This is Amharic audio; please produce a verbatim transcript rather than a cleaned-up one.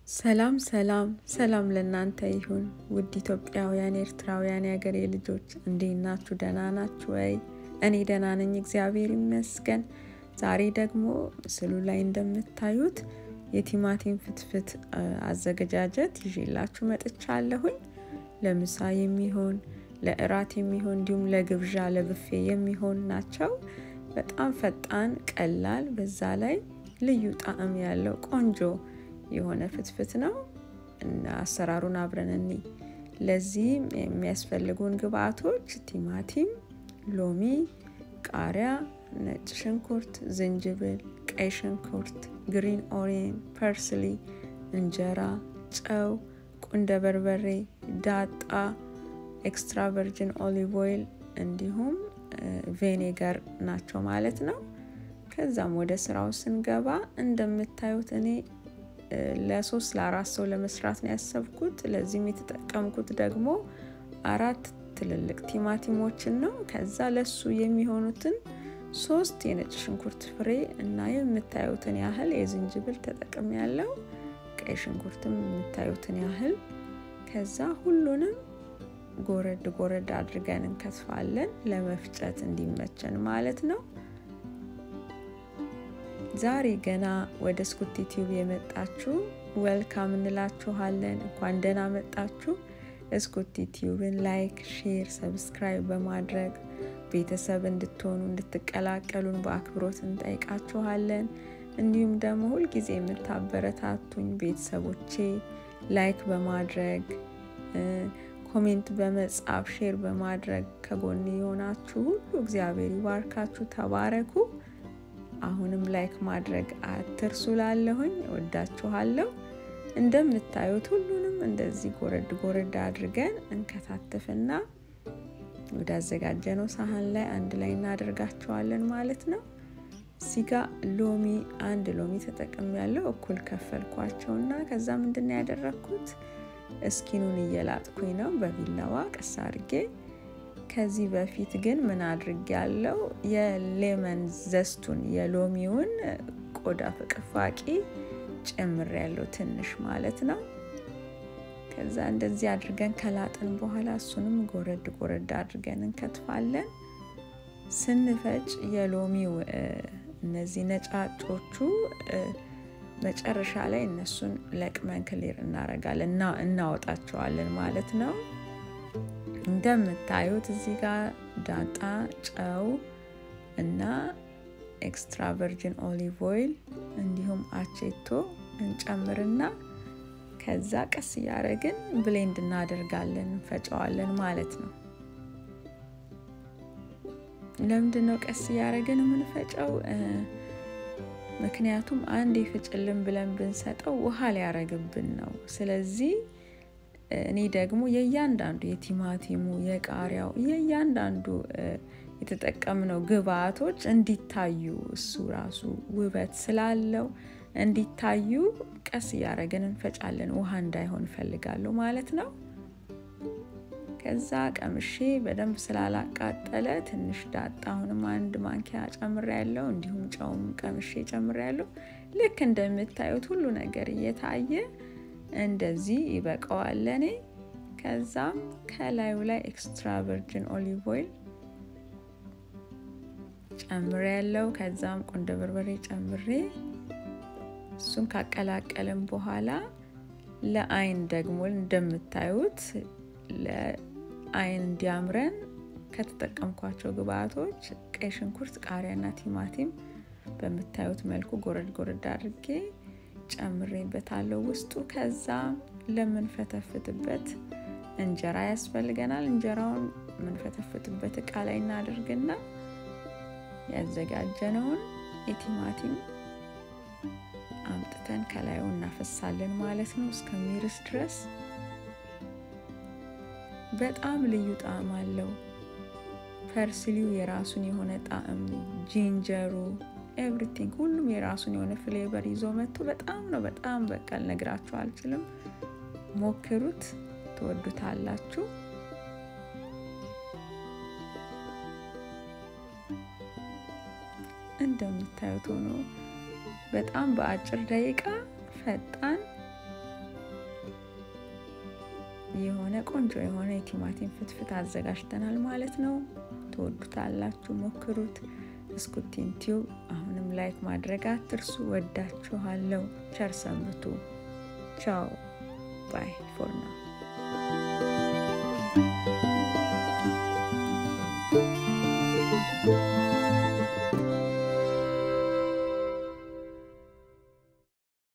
ሰላም ሰላም ሰላም ለእናንተ ይሁን ውድ ኢትዮጵያውያን ኤርትራውያን ያገሬ ልጆች እንዴት ናችሁ ደህና ናችሁ ወይ እኔ ደህና ነኝ እግዚአብሔር ይመስገን ዛሬ ደግሞ ምስሉ ላይ እንደምታዩት የቲማቲም ፍትፍት አዘገጃጀት ይዤላችሁ መጥቻለሁኝ ለምሳ የሚሆን ለእራት የሚሆን እንዲሁም ለግብዣ ለብፌ የሚሆን ናቸው በጣም ፈጣን ቀላል በዛ ላይ ልዩ ጣዕም ያለው ቆንጆ የሆነ ፍትፍት ነው እና አሰራሩን አብረን እንይ ለዚህ የሚያስፈልጉን ግብአቶች ቲማቲም ሎሚ ቃሪያ ነጭ ሽንኩርት ዝንጅብል ቀይ ሽንኩርት ግሪን ኦኒየን ፐርስሊ እንጀራ ጨው ቁንደ በርበሬ ዳጣ ኤክስትራ ቨርጂን ኦሊቭ ኦይል እንዲሁም ቪኔጋር ናቸው ማለት ነው ከዛም ወደ ስራው ስንገባ እንደምታዩት እኔ ለሶስት ለአራት ሰው ለመስራት ነው ያሰብኩት ለዚህም የተጠቀምኩት ደግሞ አራት ትልልቅ ቲማቲሞችን ነው ከዛ ለሱ የሚሆኑትን ሶስት የነጭ ሽንኩርት ፍሬ እና የምታዩትን ያህል የዝንጅብል ተጠቅሜያለሁ ቀይ ሽንኩርትም የምታዩትን ያህል ከዛ ሁሉንም ጎረድ ጎረድ አድርገን እንከትፋለን ለመፍጨት እንዲመቸን ማለት ነው ዛሬ ገና ወደ ስኩቲ ቲዩብ የመጣችሁ ዌልካም እንላችኋለን እንኳን ደህና መጣችሁ ስኩቲ ቲዩብን ላይክ ሼር ሰብስክራይብ በማድረግ ቤተሰብ እንድትሆኑ እንድትቀላቀሉን በአክብሮት እንጠይቃችኋለን እንዲሁም ደግሞ ሁሉ ጊዜ የምታበረታቱኝ ቤተሰቦቼ ላይክ በማድረግ ኮሜንት በመጻፍ ሼር በማድረግ ከጎን ይሆናችሁ ሁሉ እግዚአብሔር ይባርካችሁ ተባረኩ አሁንም ላይክ ማድረግ አትርሱላለሁኝ ወዳችኋለሁ እንደምታዩት ሁሉንም እንደዚህ ጎረድ ጎረድ አድርገን እንከታተፍና ወደ አዘጋጀነው ሳህን ላይ አንድ ላይ እናደርጋቸዋለን ማለት ነው ሲጋ ሎሚ አንድ ሎሚ ተጠቅሜያለሁ እኩል ከፈልኳቸውና ከዛ ምንድነው ያደረኩት እስኪኑን እየላጥኩኝ ነው በቢላዋ ቀስ አድርጌ ከዚህ በፊት ግን ምን አድርጌያለሁ የሌመን ዘስቱን የሎሚውን ቆዳ ፍቅፋቂ ጨምሬያለሁ ትንሽ ማለት ነው ከዛ እንደዚህ አድርገን ከላጥን በኋላ እሱንም ጎረድ ጎረድ አድርገን እንከትፋለን ስንፈጭ የሎሚው እነዚህ ነጫጮቹ መጨረሻ ላይ እነሱን ለቅመን ክሊር እናረጋለን እና እናወጣቸዋለን ማለት ነው እንደምታዩት እዚህ ጋር ዳጣ ጨው እና ኤክስትራ ቨርጂን ኦሊቭ ኦይል እንዲሁም አቼቶ እንጨምርና ከዛ ቀስ ያረግን ብሌንድ እናደርጋለን እንፈጫዋለን ማለት ነው ለምንድነው ቀስ ያረግን የምንፈጫው ምክንያቱም አንድ ይፈጭልን ብለን ብንሰጠው ውሃ ሊያረግብን ነው ስለዚህ እኔ ደግሞ የያንዳንዱ የቲማቲሙ የቃሪያው የያንዳንዱ የተጠቀምነው ግብአቶች እንዲታዩ እሱ ራሱ ውበት ስላለው እንዲታዩ ቀስ ያረገን እንፈጫለን ውሃ እንዳይሆን ፈልጋለሁ ማለት ነው ከዛ ቀምሼ በደንብ ስላላቃጠለ ትንሽ ዳጣ አሁንም አንድ ማንኪያ ጨምሬያለሁ እንዲሁም ጨውም ቀምሼ ጨምሬያለሁ ልክ እንደምታዩት ሁሉ ነገር እየታየ እንደዚህ ይበቃዋል ለኔ ከዛም ከላዩ ላይ ኤክስትራ ቨርጂን ኦሊቭ ኦይል ጨምሬያለሁ ከዛም ቁንደ በርበሬ ጨምሬ እሱን ካቀላቀለን በኋላ ለአይን ደግሞ እንደምታዩት ለአይን እንዲያምረን ከተጠቀምኳቸው ግብአቶች ቀይ ሽንኩርት ቃሪያና ቲማቲም በመታዩት መልኩ ጎረድ ጎረድ አድርጌ ጨምሬበታለሁ ውስጡ ከዛ ለምን ፈተፍትበት እንጀራ ያስፈልገናል እንጀራውን ምን ፈተፍትበት እቃ ላይ እናደርግና ያዘጋጀነውን የቲማቲም አምጥተን ከላዩ እናፈሳለን ማለት ነው እስከሚርስ ድረስ በጣም ልዩ ጣዕም አለው ፐርስሊው የራሱን የሆነ ጣዕም ጂንጀሩ everything ሁሉም የራሱን የሆነ ፍሌቨር ይዞ መጥቶ በጣም ነው በጣም በቃል ነግራችሁ አልችልም ሞክሩት ተወዱታላችሁ እንደምታዩት ሆኖ በጣም በአጭር ደቂቃ ፈጣን የሆነ ቆንጆ የሆነ የቲማቲም ፍትፍት አዘጋጅተናል ማለት ነው። ትወዱታላችሁ፣ ሞክሩት። እስኩቲን ቲዩብ አሁንም ላይክ ማድረግ አትርሱ። ወዳችኋለሁ። ቸር ሰንብቱ። ቻው ባይ ፎር ናው።